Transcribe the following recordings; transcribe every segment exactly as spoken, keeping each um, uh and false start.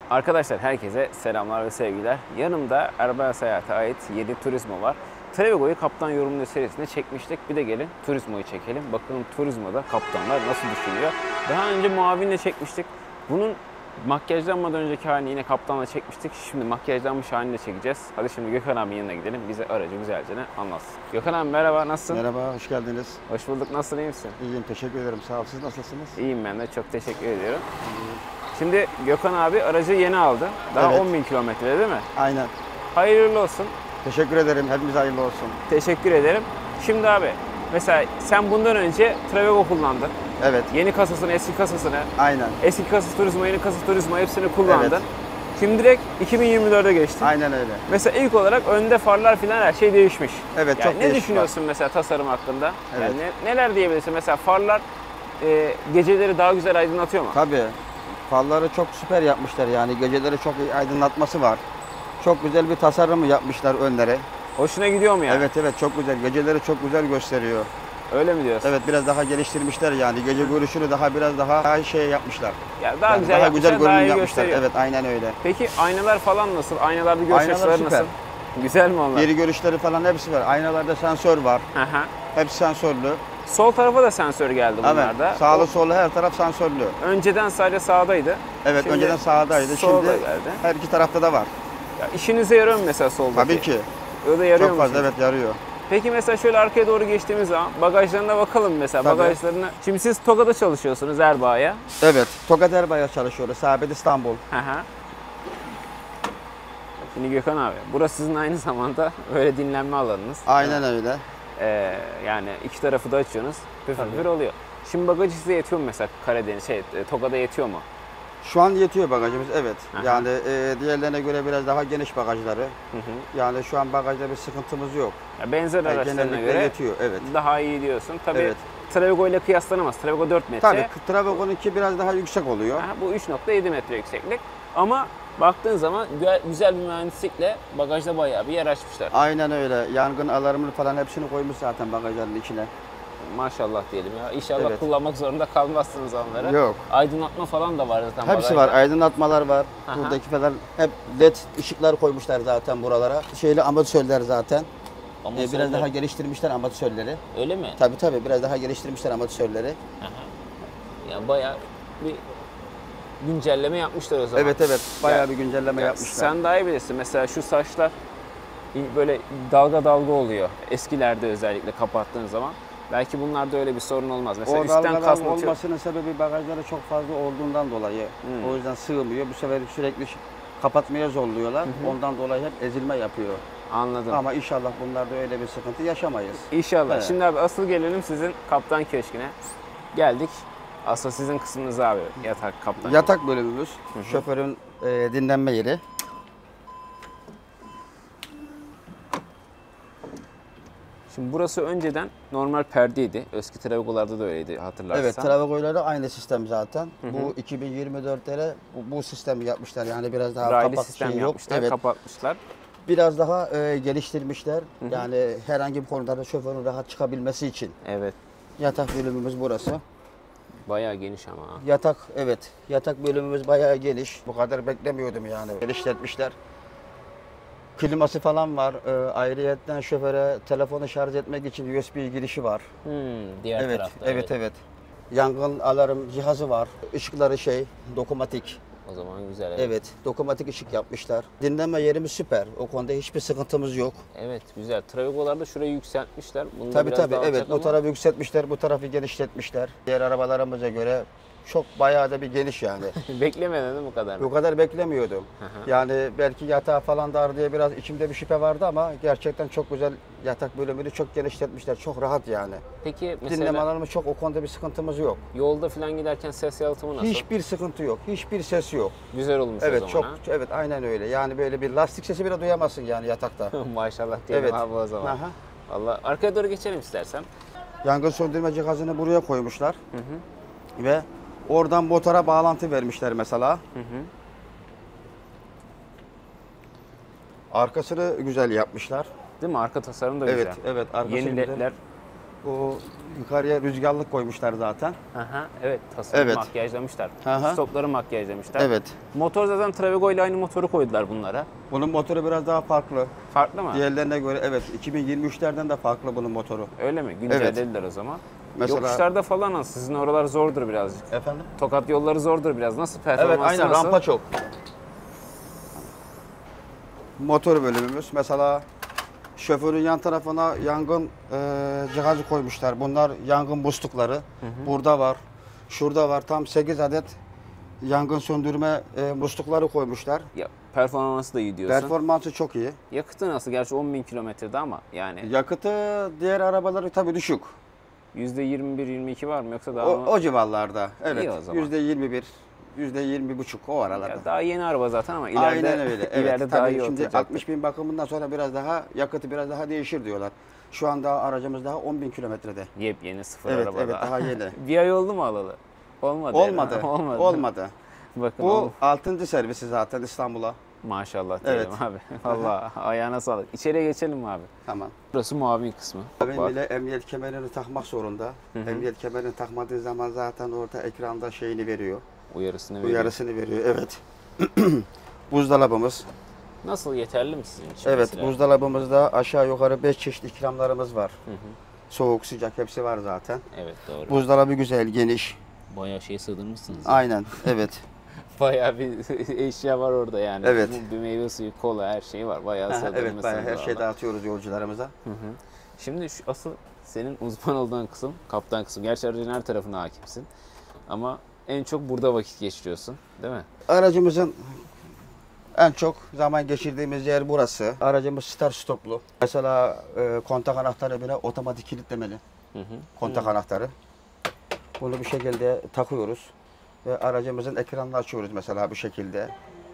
Arkadaşlar herkese selamlar ve sevgiler. Yanımda Araba Seyahat'e ait yedi Turismo var. Travego'yu Kaptan Yorumluyor serisinde çekmiştik. Bir de gelin Turismo'yu çekelim. Bakalım Turismo'da kaptanlar nasıl düşünüyor. Daha önce muavinle çekmiştik. Bunun makyajlanmadan önceki halini yine kaptanla çekmiştik. Şimdi makyajlanmış halini de çekeceğiz. Hadi şimdi Gökhan abinin yanına gidelim. Bize aracı güzelce anlatsın. Gökhan abi merhaba, nasılsın? Merhaba, hoş geldiniz. Hoş bulduk. Nasılsın, iyi misin? İyiyim, teşekkür ederim. Sağ olun. Siz nasılsınız? İyiyim ben de. Çok teşekkür ediyorum. Şimdi Gökhan abi aracı yeni aldı. Daha Evet. on bin kilometre değil mi? Aynen. Hayırlı olsun. Teşekkür ederim. Hepimize hayırlı olsun. Teşekkür ederim. Şimdi abi mesela sen bundan önce Traveco kullandın. Evet. Yeni kasasını, eski kasasını, Aynen. eski kasası Turismo, yeni kasası Turismo hepsini kullandın. Evet. Şimdi direkt iki bin yirmi dörde geçtin. Aynen öyle. Mesela ilk olarak önde farlar filan her şey değişmiş. Evet, Yani çok ne değişik düşünüyorsun mesela tasarım hakkında? Evet. Yani ne- neler diyebilirsin? Mesela farlar e, geceleri daha güzel aydınlatıyor mu? Tabii. Farları çok süper yapmışlar yani. Geceleri çok iyi aydınlatması var. Çok güzel bir tasarımı yapmışlar önlere. Hoşuna gidiyor mu yani? Evet evet çok güzel. Geceleri çok güzel gösteriyor. Öyle mi diyorsun? Evet biraz daha geliştirmişler yani. Gece görüşünü daha biraz daha daha şey yapmışlar. Ya daha Yani güzel daha yapmışlar, güzel daha görünüm iyi yapmışlar. gösteriyor. Evet aynen öyle. Peki aynalar falan nasıl? Aynalarda görüş Aynalar açıları süper. nasıl? Güzel mi onlar? Geri görüşleri falan hepsi var. Aynalarda sensör var. Aha. Hepsi sensörlü. Sol tarafa da sensör geldi bunlarda. Evet. Sağlı O sollu her taraf sensörlü. önceden sadece sağdaydı. Evet Şimdi önceden sağdaydı. solda Şimdi geldi. her iki tarafta da var. Ya işinize yarıyor mu mesela soldaki? Tabii ki. O da yarıyor Çok mu fazla şimdi? evet yarıyor. Peki mesela şöyle arkaya doğru geçtiğimiz zaman bagajlarına bakalım mesela. Tabii. Bagajlarına. Şimdi siz Toga'da çalışıyorsunuz Erbaa'ya. Evet. Tokat Erbay'a çalışıyoruz. Sabit İstanbul. Hı hı. Şimdi Gökhan abi, burası sizin aynı zamanda öyle dinlenme alanınız. Aynen öyle. Ee, yani iki tarafı da açıyorsunuz. Püfür püfür oluyor. Şimdi bagaj size yetiyor mu mesela Karadeniz, şey, Toga'da yetiyor mu? Şu an yetiyor bagajımız evet. Aha. Yani e, diğerlerine göre biraz daha geniş bagajları. Hı hı. Yani şu an bagajda bir sıkıntımız yok. Ya benzer Yani araçlarına genellikle göre yetiyor evet. daha iyi diyorsun. Tabii Evet. Travego ile kıyaslanamaz. Travego dört metre. Tabii Travego'nunki biraz daha yüksek oluyor. Aha, bu üç nokta yedi metre yükseklik. Ama baktığın zaman gü- güzel bir mühendislikle bagajda bayağı bir yer açmışlar. Aynen öyle. Yangın alarmını falan hepsini koymuş zaten bagajların içine. Maşallah diyelim ya. İnşallah Evet. kullanmak zorunda kalmazsınız onları. Yok. Aydınlatma falan da var zaten Hepsi bagajda. var. Aydınlatmalar var. Aha. Buradaki falan hep led ışıklar koymuşlar zaten buralara. Şeyli amatörler zaten. Ama Ee, biraz sonra- daha geliştirmişler amatörleri. Öyle mi? Tabii tabii biraz daha geliştirmişler amatörleri. Yani bayağı bir güncelleme yapmışlar o zaman. Evet evet bayağı Ya- bir güncelleme Ya yapmışlar. sen daha iyi bilirsin. Mesela şu saçlar böyle dalga dalga oluyor. Eskilerde özellikle kapattığın zaman. Belki bunlarda öyle bir sorun olmaz. Mesela O üstten dalgalar kasma tüy- olmasının sebebi bagajları çok fazla olduğundan dolayı. Hmm. O yüzden sığmıyor. Bu sefer sürekli ş- kapatmaya zorluyorlar. Ondan dolayı hep ezilme yapıyor. Anladım. Ama inşallah bunlarda öyle bir sıkıntı yaşamayız. İnşallah. Evet. Şimdi abi asıl gelelim sizin kaptan köşküne. Geldik. Asıl sizin kısmınız abi. Yatak kaptan. Yatak bölümümüz, şoförün e, dinlenme yeri. Şimdi burası önceden normal perdeydi. Eski Travego'larda da öyleydi hatırlarsan. Evet, Travego'yla aynı sistem zaten. Bu iki bin yirmi dörtlere bu, bu sistemi yapmışlar. Yani biraz daha Raylı kapak sistem şey yok. yapmışlar, Evet. kapatmışlar. Biraz daha e, geliştirmişler. Yani herhangi bir konuda da şoförün rahat çıkabilmesi için. Evet. Yatak bölümümüz burası. Bayağı geniş ama. ha. Yatak evet. Yatak bölümümüz bayağı geniş. Bu kadar beklemiyordum yani. Geliştirmişler. Kliması falan var. E, ayrıyetten şoföre telefonu şarj etmek için U S B girişi var. Hmm, diğer Evet, tarafta. evet, evet. Yangın alarm cihazı var. Işıkları şey, dokunmatik. O zaman güzel. Evet. Evet, dokunmatik ışık yapmışlar. Dinlenme yerimiz süper. O konuda hiçbir sıkıntımız yok. Evet, güzel. Travego'larda şurayı yükseltmişler. Bunda Tabii biraz tabii, daha evet. alçak Bu ama tarafı yükseltmişler, bu tarafı genişletmişler. Diğer arabalarımıza göre çok bayağı da bir geniş yani. beklemeden de bu kadar. Bu kadar beklemiyordum. Yani belki yatağı falan dar diye biraz içimde bir şüphe vardı ama gerçekten çok güzel yatak bölümünü çok genişletmişler. Çok rahat yani. Peki mesela Dinleme alanımız çok, o konuda bir sıkıntımız yok. yolda falan giderken ses yalıtımı nasıl? Hiçbir sıkıntı yok. Hiçbir ses yok. Güzel olmuş o Evet zaman çok ha? evet aynen öyle. Yani böyle bir lastik sesi bile duyamazsın yani yatakta. Maşallah diyelim Evet. abi o zaman. Aha. Vallahi arkaya doğru geçelim istersen. Yangın söndürme cihazını buraya koymuşlar. Ve oradan motora bağlantı vermişler mesela. Hı hı. Arkasını güzel yapmışlar. Değil mi? Arka tasarım da Evet, güzel. evet. Arkası Yeni güzel. ledler O yukarıya rüzgarlık koymuşlar zaten. Aha, evet, tasarım Evet. makyajlamışlar. Aha. Stopları makyajlamışlar. Evet. Motor zaten Travigo ile aynı motoru koydular bunlara. Bunun motoru biraz daha farklı. Farklı mı? Diğerlerine göre evet. iki bin yirmi üçlerden de farklı bunun motoru. Öyle mi? Güncellediler o zaman. Mesela- Yokuşlarda falan nasıl? Sizin oralar zordur birazcık. Efendim? Tokat yolları zordur biraz. Nasıl Evet, performansı aynen nasıl? rampa çok. Motor bölümümüz mesela şoförün yan tarafına yangın e, cihazı koymuşlar. Bunlar yangın muslukları. Burada var. Şurada var. Tam sekiz adet yangın söndürme e, muslukları koymuşlar. Ya, performansı da iyi diyorsun. Performansı çok iyi. Yakıtı nasıl? Gerçi on bin kilometrede ama yani Yakıtı diğer arabaları tabii düşük. yüzde yirmi bir yirmi iki var mı yoksa daha O, mı? o civarlarda. Evet. İyi o zaman. yüzde yirmi bir, yüzde yirmi buçuk o aralarda. Ya daha yeni araba zaten ama ileride, Aynen öyle. Evet. ileride daha Tabii iyi şimdi olacaktır. altmış bin bakımından sonra biraz daha yakıtı biraz daha değişir diyorlar. Şu anda aracımız daha on bin kilometrede. Yepyeni sıfır Evet, araba evet daha. daha yeni. Bir ay oldu mu alalı? Olmadı. Olmadı. herhalde. Olmadı. Olmadı. Bakın Bu ol- altıncı servisi zaten İstanbul'a. maşallah diyelim Evet. abi. Vallahi ayağına sağlık. İçeriye geçelim mi abi? Tamam. Burası muavin kısmı. Ben Bak. bile emniyet kemerini takmak zorunda. Emniyet kemerini takmadığı zaman zaten orada ekranda şeyini veriyor. Uyarısını veriyor. Uyarısını veriyor. Evet. Buzdolabımız. Nasıl, yeterli mi sizin için? Evet, mesela? buzdolabımızda aşağı yukarı beş çeşit ikramlarımız var. Hı hı. Soğuk, sıcak hepsi var zaten. Evet, doğru. Buzdolabı güzel, geniş. Bayağı şey sığdırmışsınız. Aynen, evet. Bayağı bir eşya var orada yani. Evet. Bu Bir meyve suyu, kola, her şey var. Bayağı Aha, sığdırmışsınız. evet, bayağı her şeyi valla. dağıtıyoruz yolcularımıza. Hı hı. Şimdi şu asıl senin uzman olduğun kısım, kaptan kısım. Gerçi aracın her tarafına hakimsin. Ama en çok burada vakit geçiriyorsun, değil mi? Aracımızın en çok zaman geçirdiğimiz yer burası. Aracımız start stoplu. Mesela e, kontak anahtarı bile otomatik kilitlemeli. Hı hı. Kontak anahtarı. Bunu bir şekilde takıyoruz. Ve aracımızın ekranını açıyoruz mesela bu şekilde.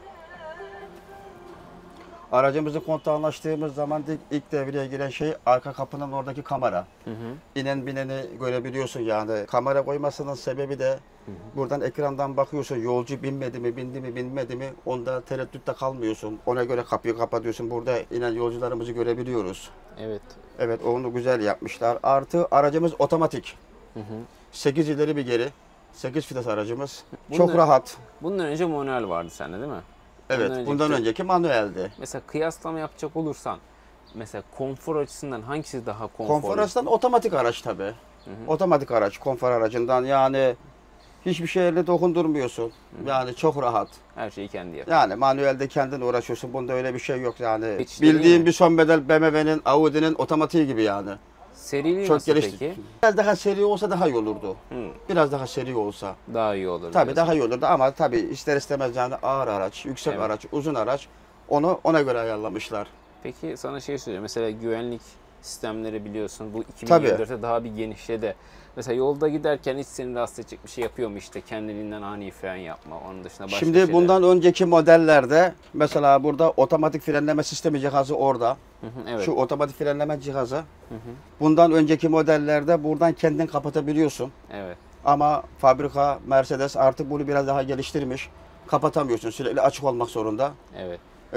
Aracımızın kontağını açtığımız zaman ilk, ilk devreye giren şey arka kapının oradaki kamera. Hı hı. İnen bineni görebiliyorsun yani. Kamera koymasının sebebi de buradan ekrandan bakıyorsun yolcu binmedi mi, bindi mi, binmedi mi onda tereddütte kalmıyorsun. Ona göre kapıyı kapatıyorsun. Burada inen yolcularımızı görebiliyoruz. Evet. Evet onu güzel yapmışlar. Artı aracımız otomatik. Hı hı. sekiz ileri bir geri. sekiz vites aracımız. Bunlar- Çok rahat. Bundan önce manuel vardı sende, değil mi? Evet Bundan bundan önceki- önceki manueldi. Mesela kıyaslama yapacak olursan, mesela konfor açısından hangisi daha konforlu? Konfor açısından otomatik araç tabii. Otomatik araç, konfor aracından yani hiçbir şeyle dokundurmuyorsun. Yani çok rahat. Her şeyi kendi yap. Yani manuelde kendin uğraşıyorsun. Bunda öyle bir şey yok yani. Hiç değil Bildiğin mi? bir son model B M W'nin, Audi'nin otomatiği gibi yani. Seriliği Çok nasıl gelişti. peki? Biraz daha seri olsa daha iyi olurdu. Hı. Biraz daha seri olsa. Daha iyi olur. Tabii diyorsun. daha iyi olurdu ama tabii ister istemez yani ağır araç, yüksek Evet. araç, uzun araç onu ona göre ayarlamışlar. Peki sana şey söyleyeyim. Mesela güvenlik sistemleri biliyorsun. Bu Tabii. iki bin yirmi dörtte daha bir genişledi. Mesela yolda giderken hiç seni rahatsız edecek bir şey yapıyor mu işte? Kendiliğinden ani fren yapma. Onun dışında başka Şimdi şeyler. bundan önceki modellerde mesela burada otomatik frenleme sistemi cihazı orada. Hı hı, evet. Şu otomatik frenleme cihazı. Bundan önceki modellerde buradan kendin kapatabiliyorsun. Evet. Ama fabrika Mercedes artık bunu biraz daha geliştirmiş. Kapatamıyorsun. Sürekli açık olmak zorunda. Evet.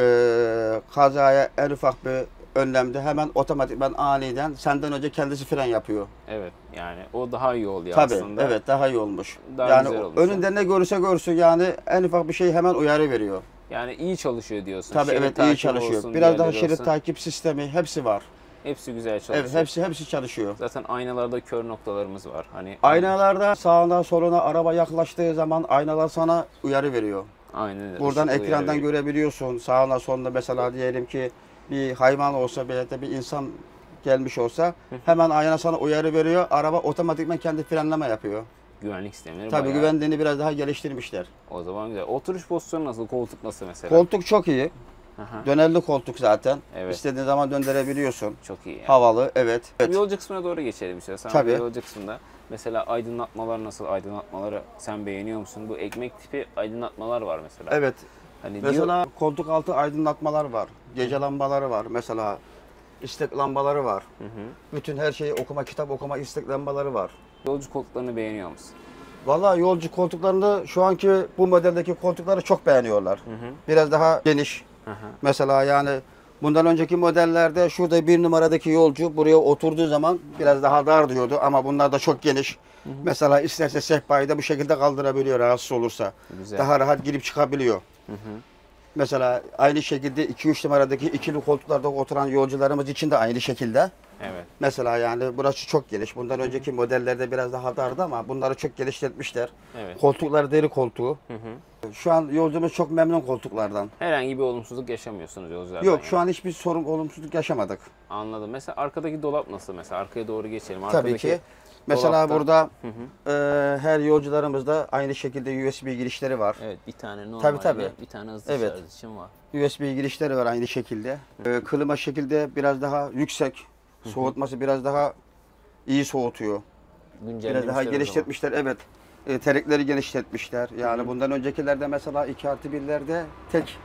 Ee, kazaya en ufak bir önlemde hemen otomatikman aniden senden önce kendisi fren yapıyor. Evet. Yani o daha iyi oluyor Tabii aslında. evet daha iyi olmuş. Daha yani güzel olmuş. önünde ne görürse görsün yani en ufak bir şey hemen uyarı veriyor. Yani iyi çalışıyor diyorsun. Tabii Şerit evet iyi takibi çalışıyor. olsun, Biraz daha diğerleri şerit olsun. takip sistemi hepsi var. Hepsi güzel çalışıyor. Evet hepsi hepsi çalışıyor. Zaten aynalarda kör noktalarımız var. Hani Aynalarda sağına soluna araba yaklaştığı zaman aynalar sana uyarı veriyor. Aynen öyle. Buradan Işıklı ekrandan uyarı. görebiliyorsun. Sağına soluna mesela diyelim ki bir hayvan olsa veya da bir insan gelmiş olsa hemen ayna sana uyarı veriyor. Araba otomatikman kendi frenleme yapıyor. Güvenlik sistemleri Tabii bayağı- güvenliğini biraz daha geliştirmişler. O zaman güzel. Oturuş pozisyonu nasıl? Koltuk nasıl mesela? Koltuk çok iyi. Aha, Dönerli koltuk zaten. Evet. İstediğin zaman döndürebiliyorsun. çok iyi yani. Havalı, evet. evet. Yolcu kısmına doğru geçelim işte. Sen Tabii. yolcu kısmında mesela aydınlatmalar nasıl? Aydınlatmaları sen beğeniyor musun? Bu ekmek tipi aydınlatmalar var mesela. Evet. Hani diyor, Mesela koltuk altı aydınlatmalar var. Gece lambaları var. Mesela istek lambaları var. hı hı. Bütün her şeyi okuma, kitap okuma istek lambaları var. Yolcu koltuklarını beğeniyor musun? Vallahi yolcu koltuklarını şu anki bu modeldeki koltukları çok beğeniyorlar. Hı hı. Biraz daha geniş. Hı hı. Mesela yani Bundan önceki modellerde şurada bir numaradaki yolcu buraya oturduğu zaman biraz daha dar diyordu ama bunlar da çok geniş. Hı hı. Mesela isterse sehpayı da bu şekilde kaldırabiliyor rahatsız olursa. Güzel. Daha rahat girip çıkabiliyor. Hı hı. Mesela aynı şekilde iki üç numaradaki ikili koltuklarda oturan yolcularımız için de aynı şekilde. Evet. Mesela yani burası çok geniş. Bundan önceki modellerde biraz daha dardı ama bunları çok geliştirmişler. Evet. Koltuklar deri koltuğu. Hı hı. Şu an yolcumuz çok memnun koltuklardan. Herhangi bir olumsuzluk yaşamıyorsunuz yolculardan. Yok, yani şu an hiçbir sorun, olumsuzluk yaşamadık. Anladım. Mesela arkadaki dolap nasıl? Mesela arkaya doğru geçelim. Arkadaki Tabii ki. Mesela dolapta... burada hı hı. E, her yolcularımızda aynı şekilde U S B girişleri var. Evet, bir tane normal, tabii, tabii. bir tane hızlı evet. şarj için var. U S B girişleri var aynı şekilde. E, klima şekilde biraz daha yüksek. Soğutması biraz daha iyi soğutuyor. Biraz daha genişletmişler, evet. E, terekleri genişletmişler. Yani Hı-hı. bundan öncekilerde mesela iki artı birlerde tek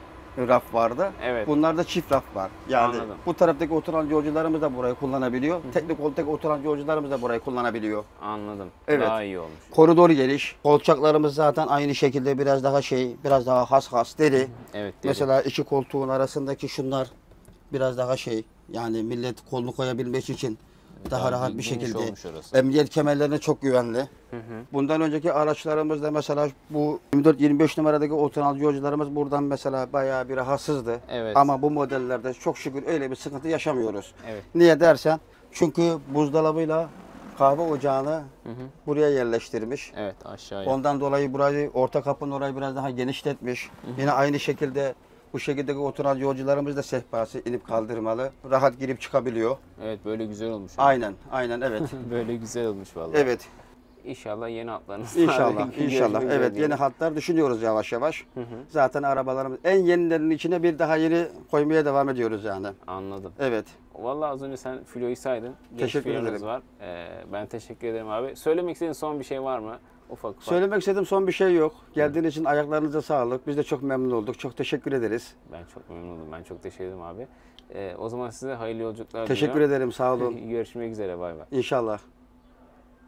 raf vardı. Evet. Bunlarda çift raf var. Yani Anladım. bu taraftaki oturan yolcularımız da burayı kullanabiliyor. Hı-hı. Teknik koltukta oturan yolcularımız da burayı kullanabiliyor. Anladım. Evet. Daha iyi olmuş. Koridor geniş. Kolçaklarımız zaten aynı şekilde biraz daha şey, biraz daha has has deri. Hı-hı. Evet, deri. Mesela iki koltuğun arasındaki şunlar biraz daha şey, yani millet kolunu koyabilmek için daha, daha rahat bir şekilde. Emniyet kemerlerine çok güvenli. Hı hı. Bundan önceki araçlarımızda mesela bu yirmi dört yirmi beş numaradaki oturan yolcularımız buradan mesela bayağı bir rahatsızdı. Evet. Ama bu modellerde çok şükür öyle bir sıkıntı yaşamıyoruz. Evet. Niye dersen, çünkü buzdolabıyla kahve ocağını hı hı. buraya yerleştirmiş. Evet, aşağıya. Ondan dolayı burayı, orta kapının orayı biraz daha genişletmiş. Hı hı. Yine aynı şekilde bu şekilde oturan yolcularımız da sehpası inip kaldırmalı. Rahat girip çıkabiliyor. Evet, böyle güzel olmuş. Aynen, aynen evet. Böyle güzel olmuş vallahi. Evet. İnşallah yeni hatlarınız. İnşallah, inşallah. Evet, yeni hatlar düşünüyoruz yavaş yavaş. Hı hı. Zaten arabalarımız en yenilerinin içine bir daha yeni koymaya devam ediyoruz yani. Anladım. Evet. Vallahi az önce sen Filo'yu saydın. Teşekkür ederim. Var. Ee, ben teşekkür ederim abi. Söylemek istediğin son bir şey var mı? Ufak ufak. Söylemek istediğim son bir şey yok. Geldiğin Hı. için ayaklarınıza sağlık. Biz de çok memnun olduk. Çok teşekkür ederiz. Ben çok memnun oldum. Ben çok teşekkür ederim abi. Ee, o zaman size hayırlı yolculuklar Teşekkür diliyorum. ederim. Sağ olun. Görüşmek üzere. Bay bay. İnşallah.